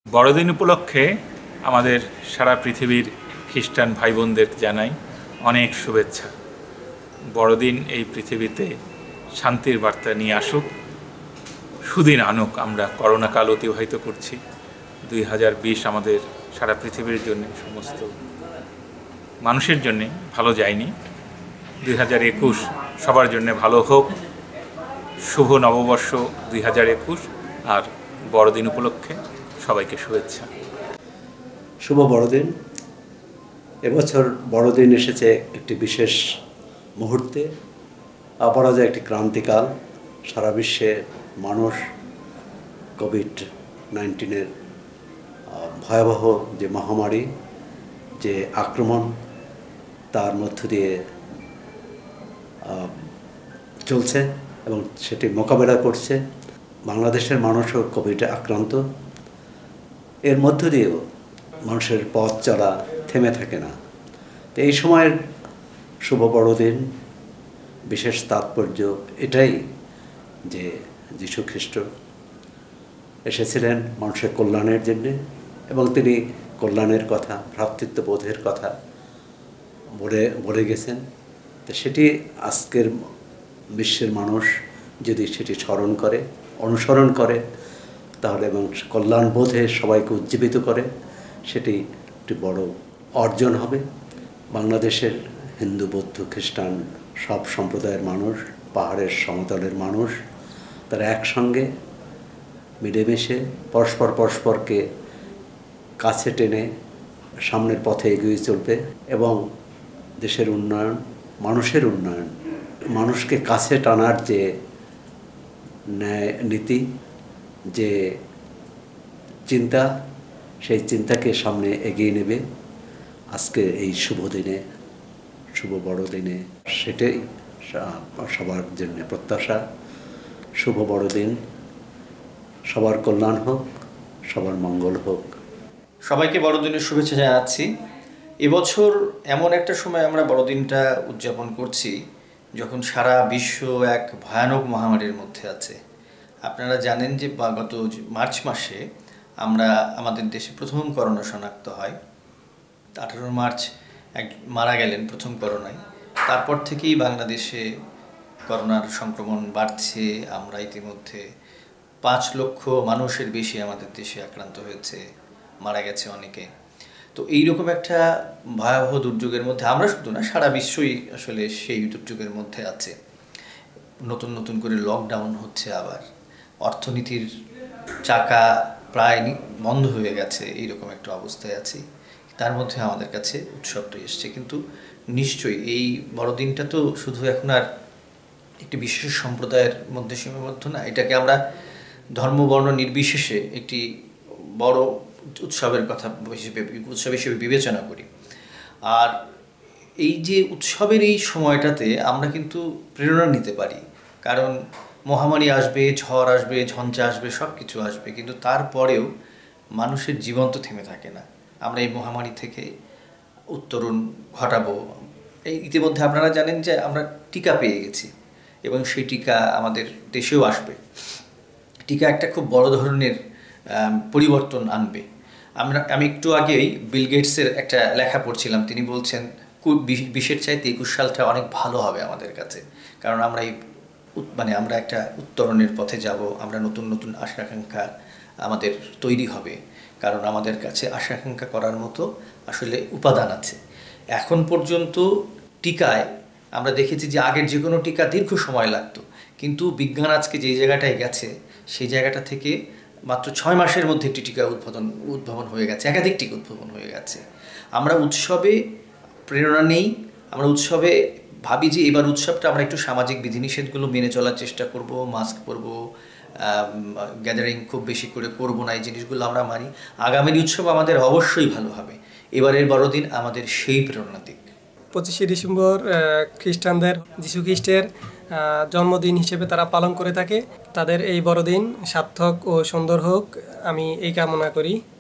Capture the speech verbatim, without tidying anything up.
বড়দিন উপলক্ষে আমাদের সারা পৃথিবীর খ্রিস্টান ভাই বোনদের জানাই অনেক শুভেচ্ছা। বড়দিন এই পৃথিবীতে শান্তির বার্তা নিয়ে আসুক, সুদিন আনুক। আমরা করোনা কাল অতিবাহিত করছি। দুই হাজার বিশ আমাদের সারা পৃথিবীর জন্য, সমস্ত মানুষের জন্যে ভালো যায়নি। দুই হাজার একুশ সবার জন্যে ভালো হোক। শুভ নববর্ষ দুই হাজার একুশ, আর বড়দিন উপলক্ষে সবাইকে শুভেচ্ছা। শুভ বড়দিন। এবছর বড়দিন এসেছে একটি বিশেষ মুহূর্তে, অপরাজয় একটি ক্রান্তিকাল। সারা বিশ্বে মানুষ কোভিড নাইন্টিনের ভয়াবহ যে মহামারী, যে আক্রমণ, তার মধ্য দিয়ে চলছে এবং সেটি মোকাবেলা করছে। বাংলাদেশের মানুষও কোভিডে আক্রান্ত। এর মধ্য দিয়েও মানুষের পথ চলা থেমে থাকে না। তো এই সময়ের শুভ বড়দিন বিশেষ তাৎপর্য এটাই যে যীশু খ্রিস্ট এসেছিলেন মানুষের কল্যাণের জন্যে, এবং তিনি কল্যাণের কথা, ভ্রাতৃত্ববোধের কথা বলে বলে গেছেন। তো সেটি আজকের বিশ্বের মানুষ যদি সেটি স্মরণ করে, অনুসরণ করে, তাহলে এবং কল্যাণবোধে সবাইকে উজ্জীবিত করে, সেটি একটি বড় অর্জন হবে। বাংলাদেশের হিন্দু, বৌদ্ধ, খ্রিস্টান সব সম্প্রদায়ের মানুষ, পাহাড়ের সমতলের মানুষ, তারা একসঙ্গে মিলেমিশে পরস্পর পরস্পরকে কাছে টেনে সামনের পথে এগিয়ে চলবে এবং দেশের উন্নয়ন, মানুষের উন্নয়ন, মানুষকে কাছে টানার যে ন্যায় নীতি, যে চিন্তা, সেই চিন্তাকে সামনে এগিয়ে নেবে আজকে এই শুভ দিনে, শুভ বড়দিনে। সেটাই সবার জন্য প্রত্যাশা। শুভ বড়দিন, সবার কল্যাণ হোক, সবার মঙ্গল হোক। সবাইকে বড়দিনের শুভেচ্ছা জানাচ্ছি। এবছর এমন একটা সময় আমরা বড়দিনটা উদযাপন করছি যখন সারা বিশ্ব এক ভয়ানক মহামারীর মধ্যে আছে। আপনারা জানেন যে গত মার্চ মাসে আমরা আমাদের দেশে প্রথম করোনা শনাক্ত হয়। আঠারো মার্চ এক মারা গেলেন প্রথম করোনায়। তারপর থেকেই বাংলাদেশে করোনার সংক্রমণ বাড়ছে। আমরা ইতিমধ্যে পাঁচ লক্ষ মানুষের বেশি আমাদের দেশে আক্রান্ত হয়েছে, মারা গেছে অনেকে। তো এইরকম একটা ভয়াবহ দুর্যোগের মধ্যে আমরা শুধু না, সারা বিশ্বই আসলে সেই দুর্যোগের মধ্যে আছে। নতুন নতুন করে লকডাউন হচ্ছে, আবার অর্থনীতির চাকা প্রায় বন্ধ হয়ে গেছে, এইরকম একটা অবস্থায় আছি। তার মধ্যে আমাদের কাছে উৎসবটা এসছে। কিন্তু নিশ্চয়ই এই বড়দিনটা তো শুধু এখন আর একটি বিশেষ সম্প্রদায়ের মধ্যে সীমাবদ্ধ না। এটাকে আমরা ধর্ম বর্ণ নির্বিশেষে একটি বড় উৎসবের কথা হিসেবে উৎসব হিসেবে বিবেচনা করি। আর এই যে উৎসবের এই সময়টাতে আমরা কিন্তু প্রেরণা নিতে পারি, কারণ মহামারী আসবে, ঝড় আসবে, ঝঞ্ঝা আসবে, সব কিছু আসবে, কিন্তু তারপরেও মানুষের জীবন তো থেমে থাকে না। আমরা এই মহামারী থেকে উত্তরণ ঘটাবো। এই ইতিমধ্যে আপনারা জানেন যে আমরা টিকা পেয়ে গেছি এবং সেই টিকা আমাদের দেশেও আসবে। টিকা একটা খুব বড় ধরনের পরিবর্তন আনবে। আমরা আমি একটু আগেই বিল গেটসের একটা লেখা পড়ছিলাম। তিনি বলছেন বিশের চাইতে একুশ সালটা অনেক ভালো হবে আমাদের কাছে, কারণ আমরা এই মানে আমরা একটা উত্তরণের পথে যাব। আমরা নতুন নতুন আশা আকাঙ্ক্ষা আমাদের তৈরি হবে, কারণ আমাদের কাছে আশা আকাঙ্ক্ষা করার মতো আসলে উপাদান আছে। এখন পর্যন্ত টিকায় আমরা দেখেছি যে আগের যে কোনো টিকা দীর্ঘ সময় লাগতো, কিন্তু বিজ্ঞান আজকে যেই জায়গাটায় গেছে সেই জায়গাটা থেকে মাত্র ছয় মাসের মধ্যে একটি টিকা উদ্ভাবন উদ্ভাবন হয়ে গেছে, একাধিক টিকা উদ্ভাবন হয়ে গেছে। আমরা উৎসবে প্রেরণা নেই, আমরা উৎসবে ভাবি যে এবার উৎসবটা আমরা একটু সামাজিক বিধিনিষেধগুলো মেনে চলার চেষ্টা করব, মাস্ক পরবো, গ্যাদারিং খুব বেশি করে করবো না, এই জিনিসগুলো আমরা মানি। আগামীর উৎসব আমাদের অবশ্যই ভালো হবে। এবারের বড়দিন আমাদের সেই প্রেরণা দিক। পঁচিশে ডিসেম্বর খ্রিস্টানদের যীশু খ্রিস্টের জন্মদিন হিসেবে তারা পালন করে থাকে। তাদের এই বড়দিন সার্থক ও সুন্দর হোক, আমি এই কামনা করি।